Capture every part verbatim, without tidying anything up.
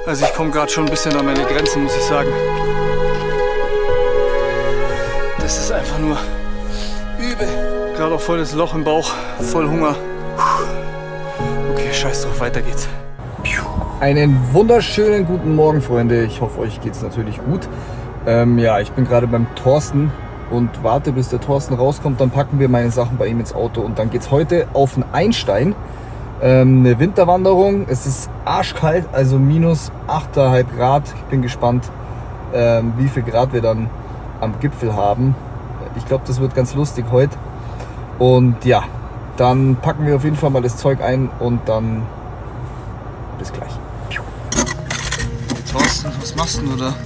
Also ich komme gerade schon ein bisschen an meine Grenzen, muss ich sagen. Das ist einfach nur übel. Gerade auch voll das Loch im Bauch, voll Hunger. Okay, scheiß drauf, weiter geht's. Einen wunderschönen guten Morgen, Freunde. Ich hoffe, euch geht's natürlich gut. Ähm, ja, ich bin gerade beim Thorsten und warte, bis der Thorsten rauskommt. Dann packen wir meine Sachen bei ihm ins Auto und dann geht's heute auf den Einstein. Ähm, eine Winterwanderung. Es ist arschkalt, also minus acht Komma fünf Grad. Ich bin gespannt, ähm, wie viel Grad wir dann am Gipfel haben. Ich glaube, das wird ganz lustig heute. Und ja, dann packen wir auf jeden Fall mal das Zeug ein und dann bis gleich. Thorsten, was machst du da?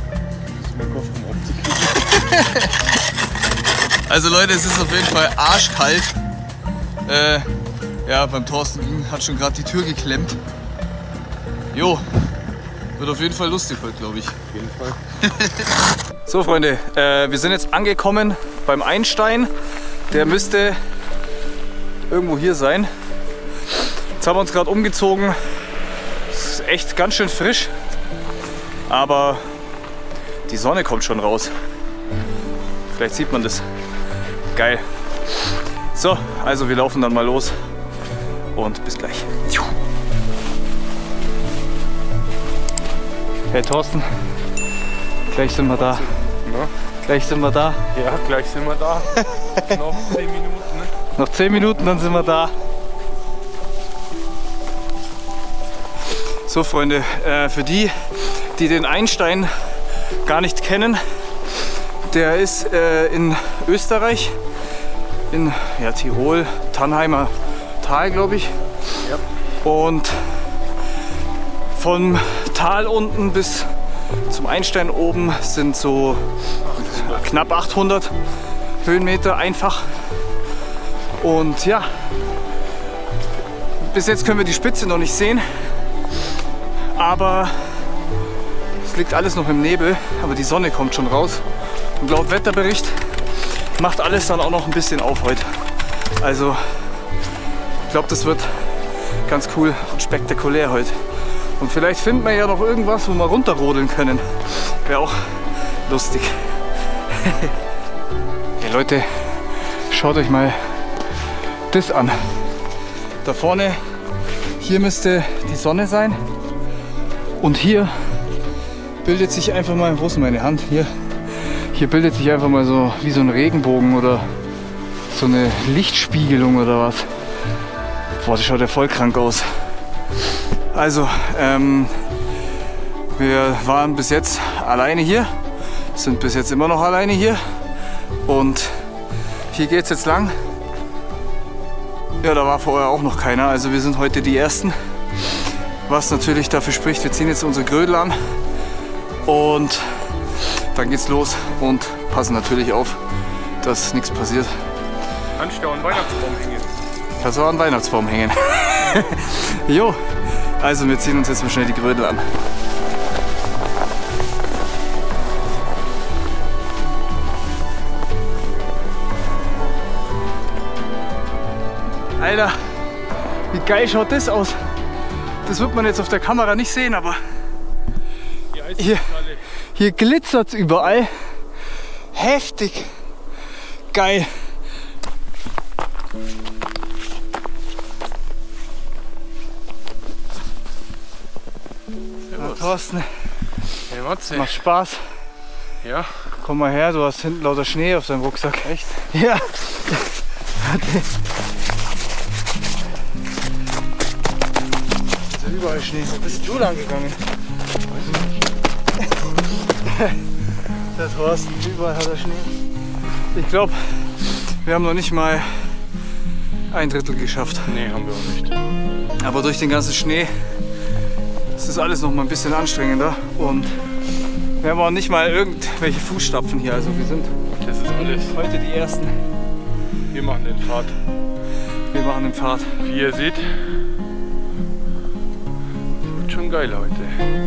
Also Leute, es ist auf jeden Fall arschkalt. Äh, ja, beim Thorsten hat schon gerade die Tür geklemmt. Jo, wird auf jeden Fall lustig heute, glaube ich. Auf jeden Fall. So Freunde, äh, wir sind jetzt angekommen beim Einstein. Der müsste irgendwo hier sein. Jetzt haben wir uns gerade umgezogen. Es ist echt ganz schön frisch. Aber die Sonne kommt schon raus. Vielleicht sieht man das. Geil. So, also wir laufen dann mal los. Und bis gleich. Hey Thorsten, gleich sind wir da. Na? Gleich sind wir da. Ja, gleich sind wir da. Noch zehn Minuten. Ne? Noch zehn Minuten, dann sind wir da. So Freunde, äh, für die, die den Einstein gar nicht kennen, der ist äh, in Österreich, in ja, Tirol, Tannheimer Tal, glaube ich. Ja. Und vom Tal unten bis zum Einstein oben sind so knapp achthundert Höhenmeter einfach. Und ja, bis jetzt können wir die Spitze noch nicht sehen, aber es liegt alles noch im Nebel, aber die Sonne kommt schon raus. Und laut Wetterbericht macht alles dann auch noch ein bisschen auf heute. Also ich glaube, das wird ganz cool und spektakulär heute. Und vielleicht finden wir ja noch irgendwas, wo wir runterrodeln können. Wäre auch lustig. Hey Leute, schaut euch mal das an. Da vorne, hier müsste die Sonne sein. Und hier bildet sich einfach mal, wo ist meine Hand? Hier, hier bildet sich einfach mal so wie so ein Regenbogen oder so eine Lichtspiegelung oder was. Boah, das schaut ja voll krank aus. Also, ähm, wir waren bis jetzt alleine hier, sind bis jetzt immer noch alleine hier und hier geht es jetzt lang. Ja, da war vorher auch noch keiner, also wir sind heute die Ersten, was natürlich dafür spricht, wir ziehen jetzt unsere Grödel an und dann geht's los und passen natürlich auf, dass nichts passiert. Kannst du auch einen Weihnachtsbaum hängen? Kannst du auch einen Weihnachtsbaum hängen. Jo, also wir ziehen uns jetzt mal schnell die Grödel an. Alter, wie geil schaut das aus? Das wird man jetzt auf der Kamera nicht sehen, aber hier, hier glitzert es überall. Heftig. Geil. Ja, Thorsten, Hey Matze. macht Spaß. Ja. Komm mal her, du hast hinten lauter Schnee auf deinem Rucksack. Echt? Ja. Ist ja überall Schnee. Wo bist du lang gegangen? Der Thorsten, überall hat er Schnee. Ich glaube, wir haben noch nicht mal ein Drittel geschafft. Nee, haben wir auch nicht. Aber durch den ganzen Schnee ist das alles noch mal ein bisschen anstrengender. Und wir haben auch nicht mal irgendwelche Fußstapfen hier. Also wir sind Das ist alles. heute die Ersten. Wir machen den Pfad. Wir machen den Pfad. Wie ihr seht, wird schon geil heute.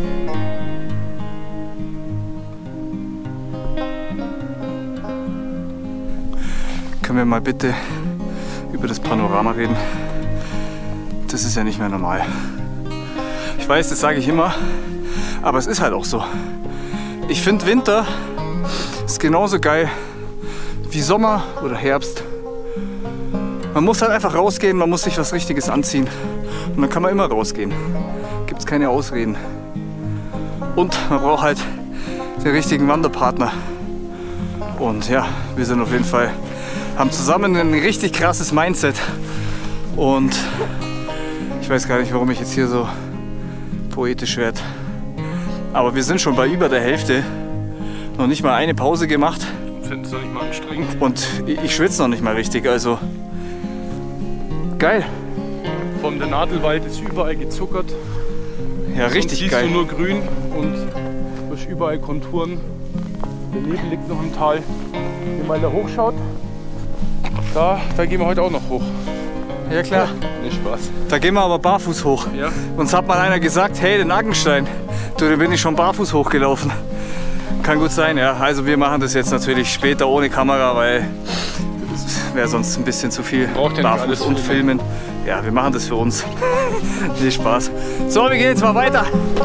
Können wir mal bitte über das Panorama reden? Das ist ja nicht mehr normal. Ich weiß, das sage ich immer, Aber es ist halt auch so. Ich finde Winter ist genauso geil wie Sommer oder Herbst. Man muss halt einfach rausgehen, man muss sich was Richtiges anziehen. Und dann kann man immer rausgehen. Gibt es keine Ausreden. Und man braucht halt den richtigen Wanderpartner. Und ja, wir sind auf jeden Fall, haben zusammen ein richtig krasses Mindset. Und ich weiß gar nicht, warum ich jetzt hier so poetisch werde. Aber wir sind schon bei über der Hälfte. Noch nicht mal eine Pause gemacht. Ich finde es noch nicht mal anstrengend. Und ich schwitze noch nicht mal richtig. Also geil. Vom der Nadelwald ist überall gezuckert. Ja, richtig siehst geil. du nur grün und du hast überall Konturen. Der Nebel liegt noch im Tal. Wenn man da hochschaut, da, da gehen wir heute auch noch hoch. Ja klar. Nicht Spaß. Da gehen wir aber barfuß hoch. Ja. Uns hat mal einer gesagt, hey, den Nackenstein, du, den bin ich schon barfuß hochgelaufen. Kann gut sein, ja. Also wir machen das jetzt natürlich später ohne Kamera, weil es wäre sonst ein bisschen zu viel Braucht ja nicht barfuß alles und filmen. Ja, wir machen das für uns. Nee, Spaß. So, wir gehen jetzt mal weiter.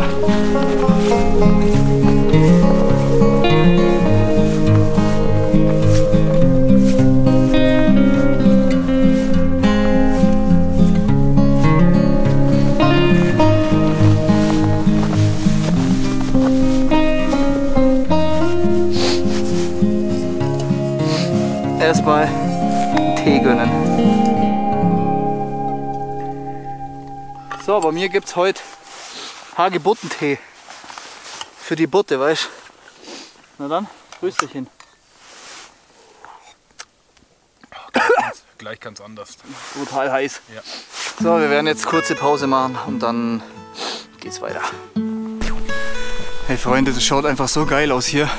Erstmal Tee gönnen. So, bei mir gibt es heute Hagebuttentee. Für die Butte, weißt du? Na dann, grüß dich hin. Gleich ganz anders. Brutal heiß. Ja. So, wir werden jetzt kurze Pause machen und dann geht's weiter. Hey Freunde, das schaut einfach so geil aus hier.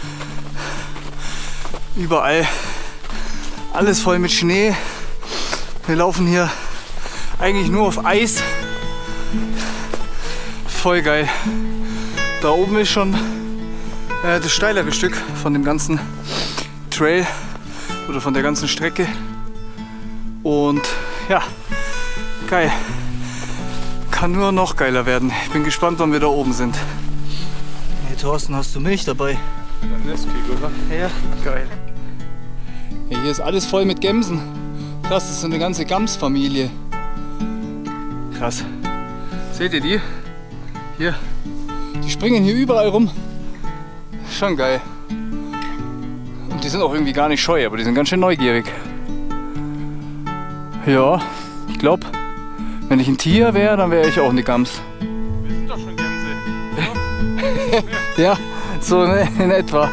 Überall alles voll mit Schnee. Wir laufen hier eigentlich nur auf Eis. Voll geil. Da oben ist schon äh, das steilere Stück von dem ganzen Trail oder von der ganzen Strecke. Und ja, geil. Kann nur noch geiler werden. Ich bin gespannt, wann wir da oben sind. Hey Thorsten, hast du Milch dabei? Ein Nesquik, oder? Ja, geil. Ja, hier ist alles voll mit Gämsen. Krass, das ist so eine ganze Gams-Familie. Krass. Seht ihr die? Hier. Die springen hier überall rum. Schon geil. Und die sind auch irgendwie gar nicht scheu, aber die sind ganz schön neugierig. Ja, ich glaube, wenn ich ein Tier wäre, dann wäre ich auch eine Gams. Wir sind doch schon Gänse, oder? Ja, so in etwa.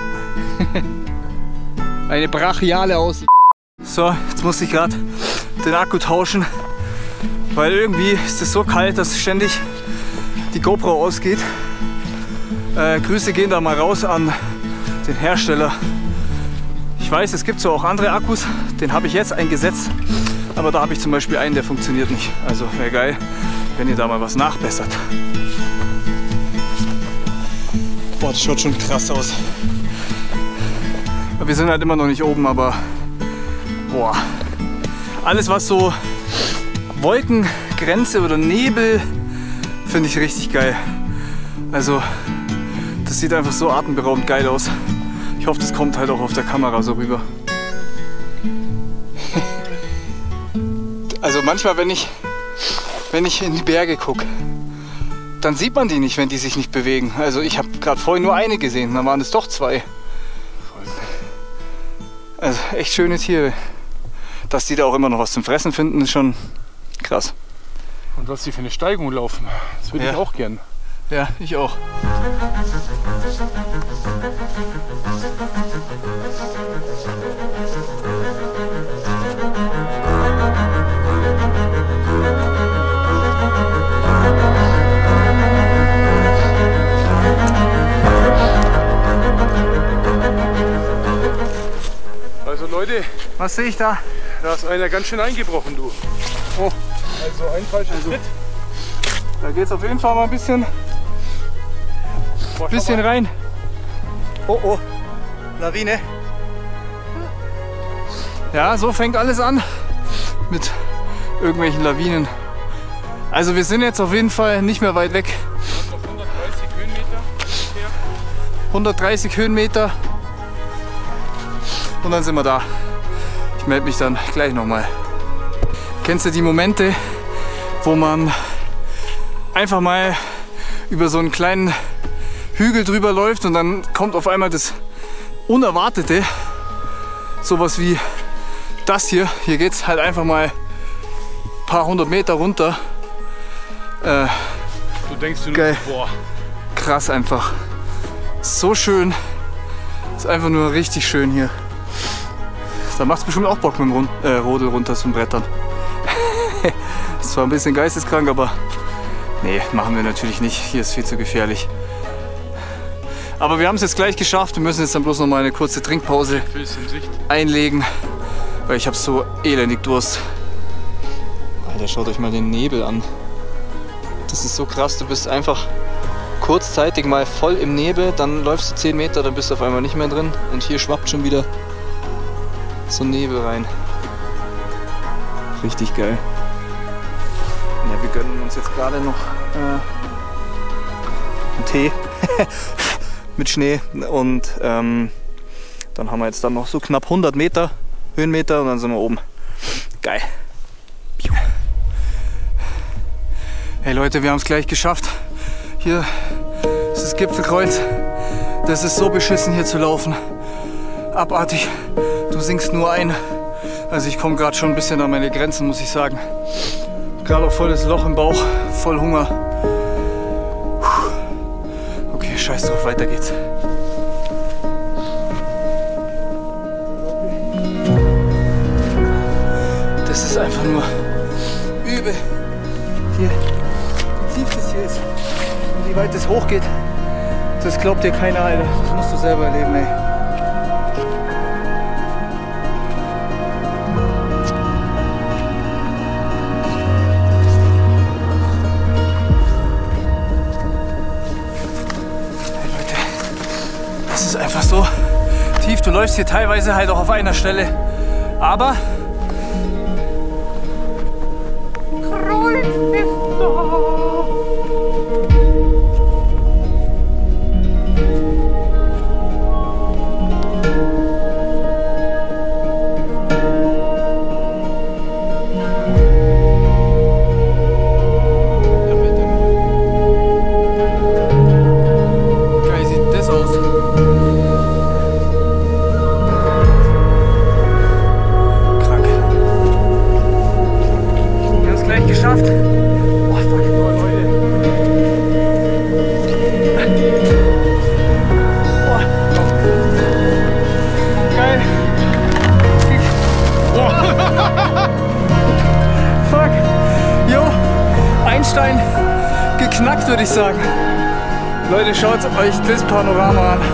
Eine brachiale Aussicht. So, jetzt muss ich gerade den Akku tauschen, weil irgendwie ist es so kalt, dass ständig die GoPro ausgeht. Äh, Grüße gehen da mal raus an den Hersteller. Ich weiß, es gibt so auch andere Akkus, den habe ich jetzt eingesetzt, aber da habe ich zum Beispiel einen, der funktioniert nicht. Also wäre geil, wenn ihr da mal was nachbessert. Boah, das schaut schon krass aus. Wir sind halt immer noch nicht oben, aber boah, alles was so Wolkengrenze oder Nebel, finde ich richtig geil. Also das sieht einfach so atemberaubend geil aus. Ich hoffe, das kommt halt auch auf der Kamera so rüber. Also manchmal, wenn ich, wenn ich in die Berge gucke, dann sieht man die nicht, wenn die sich nicht bewegen. Also ich habe gerade vorhin nur eine gesehen, dann waren es doch zwei. Also echt schöne Tiere. Dass die da auch immer noch was zum Fressen finden, ist schon krass. Und was die für eine Steigung laufen, das würde Ja. ich auch gern. Ja, ich auch. Also Leute, Was sehe ich da? da ist einer ganz schön eingebrochen, du. Oh, Also ein falscher Schritt. da geht es auf jeden Fall mal ein bisschen, Boah, schau bisschen mal. rein. Oh oh, Lawine. Ja, so fängt alles an mit irgendwelchen Lawinen. Also wir sind jetzt auf jeden Fall nicht mehr weit weg. Auf hundertdreißig Höhenmeter hundertdreißig Höhenmeter und dann sind wir da. Ich melde mich dann gleich nochmal. Kennst du die Momente, wo man einfach mal über so einen kleinen Hügel drüber läuft und dann kommt auf einmal das Unerwartete, sowas wie das hier. Hier geht es halt einfach mal ein paar hundert Meter runter. Äh, du denkst du geil. Nur, boah. Krass einfach. So schön. Ist einfach nur richtig schön hier. Da macht es bestimmt auch Bock mit dem Rund äh, Rodel runter zum Brettern. Ist zwar ein bisschen geisteskrank, aber nee, machen wir natürlich nicht. Hier ist viel zu gefährlich. Aber wir haben es jetzt gleich geschafft. Wir müssen jetzt dann bloß noch mal eine kurze Trinkpause einlegen, weil ich habe so elendig Durst. Alter, schaut euch mal den Nebel an. Das ist so krass. Du bist einfach kurzzeitig mal voll im Nebel, dann läufst du zehn Meter, dann bist du auf einmal nicht mehr drin und hier schwappt schon wieder so Nebel rein. Richtig geil. Ja, wir gönnen uns jetzt gerade noch äh, einen Tee mit Schnee und ähm, dann haben wir jetzt dann noch so knapp hundert Meter Höhenmeter und dann sind wir oben. Geil. Hey Leute, wir haben es gleich geschafft. Hier ist das Gipfelkreuz. Das ist so beschissen hier zu laufen. Abartig. Du sinkst nur ein. Also ich komme gerade schon ein bisschen an meine Grenzen, muss ich sagen. Gerade auch volles Loch im Bauch, voll Hunger. Okay, scheiß drauf, weiter geht's. Das ist einfach nur übel. Hier, wie tief das hier ist und wie weit es hochgeht, das glaubt dir keiner, Alter. Das musst du selber erleben, ey. Einfach so tief, du läufst hier teilweise halt auch auf einer Stelle, aber geknackt, würde ich sagen. Leute, schaut euch das Panorama an.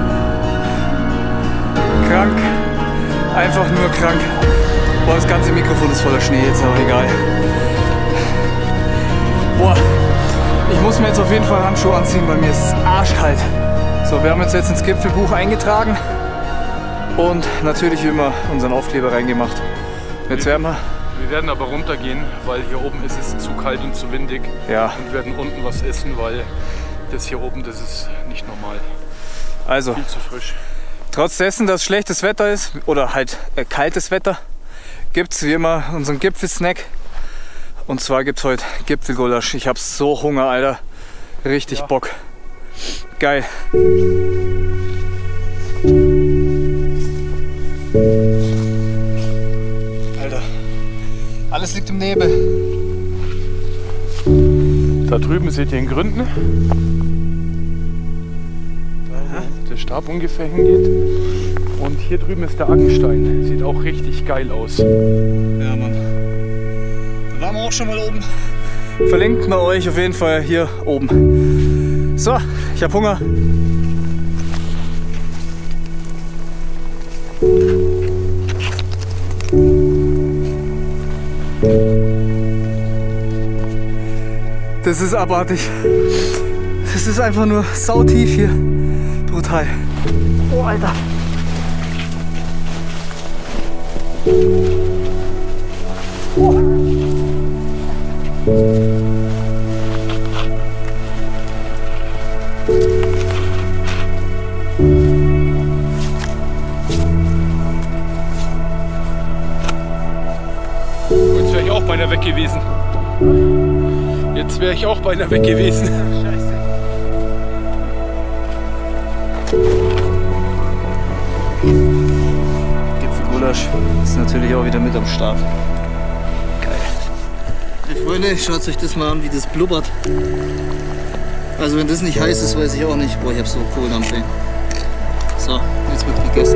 Krank. Einfach nur krank. Boah, das ganze Mikrofon ist voller Schnee jetzt, aber egal. Boah, ich muss mir jetzt auf jeden Fall Handschuhe anziehen, weil mir ist es arschkalt. So, wir haben uns jetzt ins Gipfelbuch eingetragen und natürlich wie immer unseren Aufkleber reingemacht. Jetzt werden wir... Wir werden aber runtergehen, weil hier oben ist es zu kalt und zu windig. Ja. Und werden unten was essen, weil das hier oben, das ist nicht normal. Also, viel zu frisch. Trotz dessen, dass schlechtes Wetter ist oder halt äh, kaltes Wetter, gibt es wie immer unseren Gipfelsnack. Und zwar gibt es heute Gipfelgulasch. Ich habe so Hunger, Alter. Richtig ja. Bock. Geil. Alter. Alles liegt im Nebel. Da drüben seht ihr in Gründen. Da wo der Stab ungefähr hingeht. Und hier drüben ist der Aggenstein. Sieht auch richtig geil aus. Ja, Mann. Da waren wir auch schon mal oben. Verlinken wir euch auf jeden Fall hier oben. So, ich habe Hunger. Das ist abartig. Das ist einfach nur sautief hier. Brutal. Oh, Alter. Oh. Sonst wäre ich auch beinahe weg gewesen. Scheiße. Gipfelgulasch ist natürlich auch wieder mit am Start. Geil. Hey Freunde, schaut euch das mal an, wie das blubbert. Also wenn das nicht heiß ist, weiß ich auch nicht. Boah, ich hab so Kohldampf, ey. So, jetzt wird gegessen.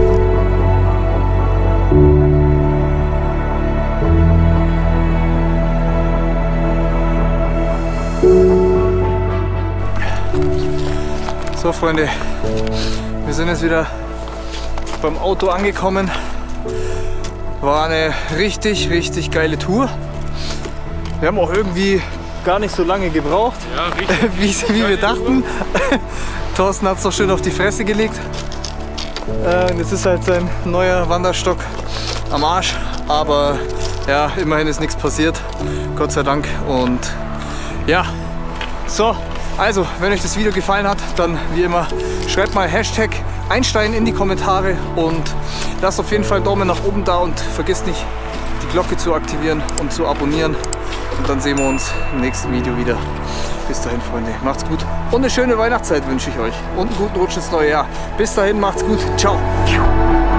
So Freunde, wir sind jetzt wieder beim Auto angekommen. War eine richtig, richtig geile Tour. Wir haben auch irgendwie gar nicht so lange gebraucht, Ja, richtig. wie, wie wir dachten. Thorsten hat es doch schön auf die Fresse gelegt. Äh, jetzt ist halt sein neuer Wanderstock am Arsch. Aber ja, immerhin ist nichts passiert. Gott sei Dank. Und ja, so. Also, wenn euch das Video gefallen hat, dann wie immer schreibt mal Hashtag Einstein in die Kommentare und lasst auf jeden Fall einen Daumen nach oben da und vergesst nicht die Glocke zu aktivieren und zu abonnieren. Und dann sehen wir uns im nächsten Video wieder. Bis dahin, Freunde, macht's gut und eine schöne Weihnachtszeit wünsche ich euch und einen guten Rutsch ins neue Jahr. Bis dahin, macht's gut, ciao.